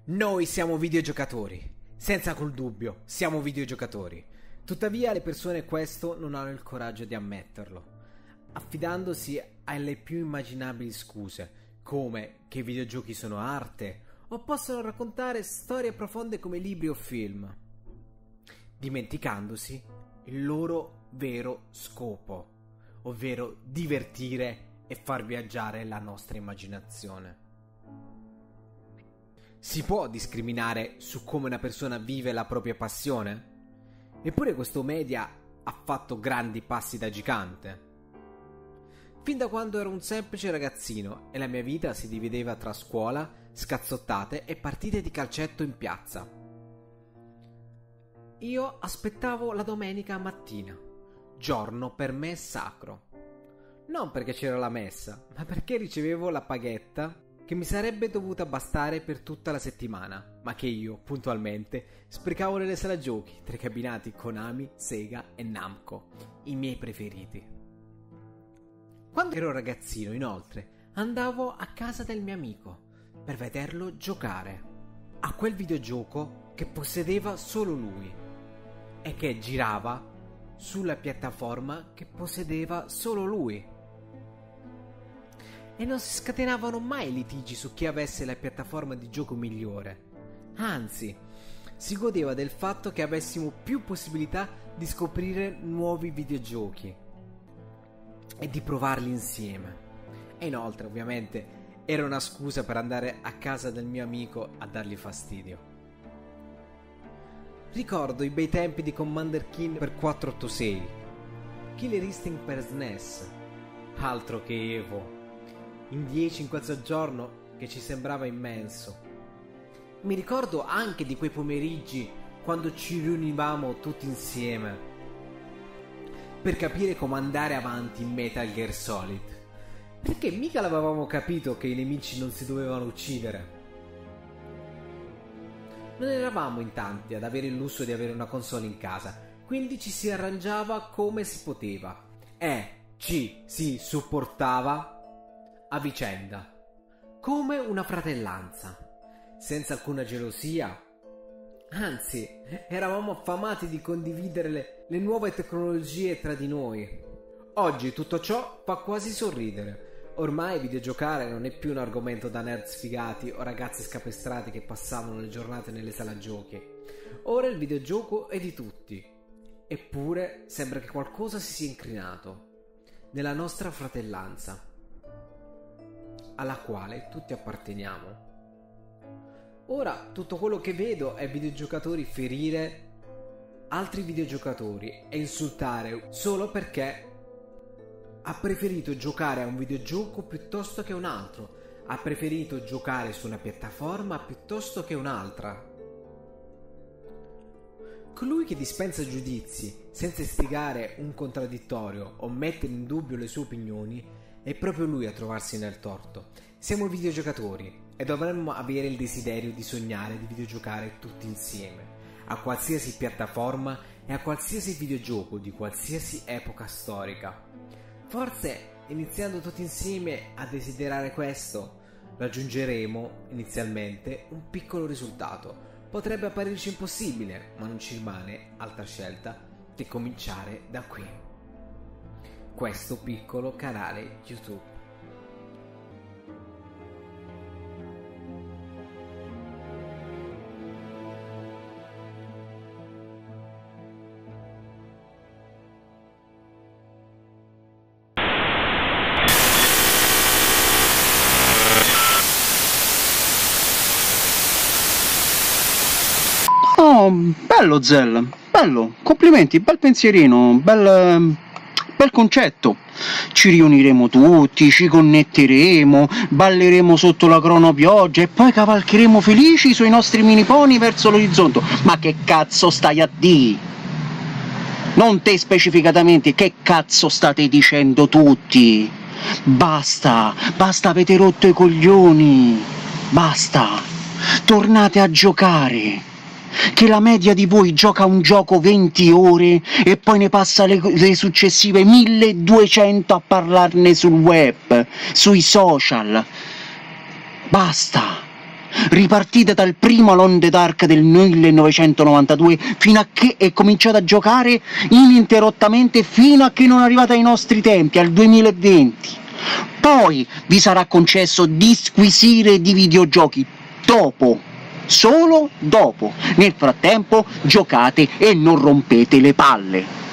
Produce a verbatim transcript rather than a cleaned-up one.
Noi siamo videogiocatori, senza alcun dubbio, siamo videogiocatori. Tuttavia le persone questo non hanno il coraggio di ammetterlo, affidandosi alle più immaginabili scuse, come che i videogiochi sono arte, o possono raccontare storie profonde come libri o film, dimenticandosi il loro vero scopo, ovvero divertire e far viaggiare la nostra immaginazione. Si può discriminare su come una persona vive la propria passione? Eppure questo media ha fatto grandi passi da gigante. Fin da quando ero un semplice ragazzino e la mia vita si divideva tra scuola, scazzottate e partite di calcetto in piazza. Io aspettavo la domenica mattina, giorno per me sacro. Non perché c'era la messa, ma perché ricevevo la paghetta che mi sarebbe dovuta bastare per tutta la settimana, ma che io, puntualmente, sprecavo nelle sale giochi tra i cabinati Konami, Sega e Namco, i miei preferiti. Quando ero ragazzino, inoltre, andavo a casa del mio amico per vederlo giocare a quel videogioco che possedeva solo lui e che girava sulla piattaforma che possedeva solo lui. E non si scatenavano mai litigi su chi avesse la piattaforma di gioco migliore. Anzi, si godeva del fatto che avessimo più possibilità di scoprire nuovi videogiochi e di provarli insieme. E inoltre, ovviamente, era una scusa per andare a casa del mio amico a dargli fastidio. Ricordo i bei tempi di Commander Keen per quattrocentottantasei, Killer Instinct per S N E S, altro che Evo, in dieci in quel soggiorno che ci sembrava immenso. Mi ricordo anche di quei pomeriggi quando ci riunivamo tutti insieme per capire come andare avanti in Metal Gear Solid, perché mica l'avevamo capito che i nemici non si dovevano uccidere. Non eravamo in tanti ad avere il lusso di avere una console in casa, quindi ci si arrangiava come si poteva e ci si supportava a vicenda, come una fratellanza, senza alcuna gelosia. Anzi, eravamo affamati di condividere le, le nuove tecnologie tra di noi. Oggi tutto ciò fa quasi sorridere. Ormai videogiocare non è più un argomento da nerd sfigati o ragazzi scapestrati che passavano le giornate nelle sale giochi. Ora il videogioco è di tutti. Eppure sembra che qualcosa si sia incrinato nella nostra fratellanza, alla quale tutti apparteniamo. Ora tutto quello che vedo è videogiocatori ferire altri videogiocatori e insultare solo perché ha preferito giocare a un videogioco piuttosto che un altro, ha preferito giocare su una piattaforma piuttosto che un'altra. Colui che dispensa giudizi senza istigare un contraddittorio o mettere in dubbio le sue opinioni è proprio lui a trovarsi nel torto. Siamo videogiocatori e dovremmo avere il desiderio di sognare di videogiocare tutti insieme, a qualsiasi piattaforma e a qualsiasi videogioco di qualsiasi epoca storica. Forse, iniziando tutti insieme a desiderare questo, raggiungeremo inizialmente un piccolo risultato. Potrebbe apparirci impossibile, ma non ci rimane altra scelta che cominciare da qui. Questo piccolo canale YouTube. Oh, bello Zell, bello, complimenti, bel pensierino, bel, bel concetto. Ci riuniremo tutti, ci connetteremo, balleremo sotto la cronopioggia e poi cavalcheremo felici sui nostri mini pony verso l'orizzonte. Ma che cazzo stai a dire? Non te specificatamente, che cazzo state dicendo tutti? Basta, basta, avete rotto i coglioni, basta, tornate a giocare. Che la media di voi gioca un gioco venti ore e poi ne passa le, le successive milleduecento a parlarne sul web, sui social. Basta, ripartite dal primo Alone in the Dark del millenovecentonovantadue fino a che è cominciato a giocare ininterrottamente fino a che non arrivate ai nostri tempi, al duemilaventi. Poi vi sarà concesso di squisire di videogiochi dopo, solo dopo. Nel frattempo giocate e non rompete le palle.